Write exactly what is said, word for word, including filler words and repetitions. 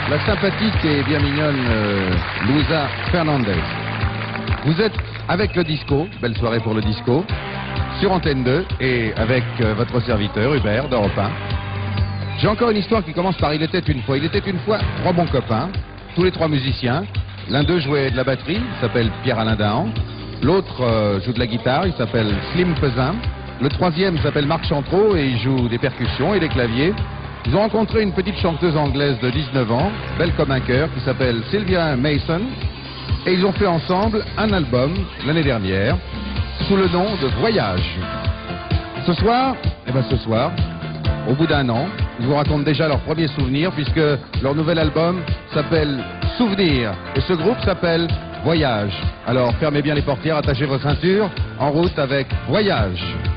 la sympathique et bien mignonne euh, Luisa Fernandez. Vous êtes avec le disco, belle soirée pour le disco, sur Antenne deux et avec euh, votre serviteur Hubert d'Europe un. J'ai encore une histoire qui commence par « Il était une fois ». Il était une fois trois bons copains, tous les trois musiciens. L'un d'eux jouait de la batterie, il s'appelle Pierre-Alain Dahan. L'autre euh, joue de la guitare, il s'appelle Slim Pesin. Le troisième s'appelle Marc Chantreau et il joue des percussions et des claviers. Ils ont rencontré une petite chanteuse anglaise de dix-neuf ans, belle comme un cœur, qui s'appelle Sylvia Mason. Et ils ont fait ensemble un album l'année dernière, sous le nom de Voyage. Ce soir, eh ben ce soir, au bout d'un an, ils vous racontent déjà leurs premiers souvenirs, puisque leur nouvel album s'appelle Souvenir. Et ce groupe s'appelle Voyage. Alors fermez bien les portières, attachez vos ceintures, en route avec Voyage.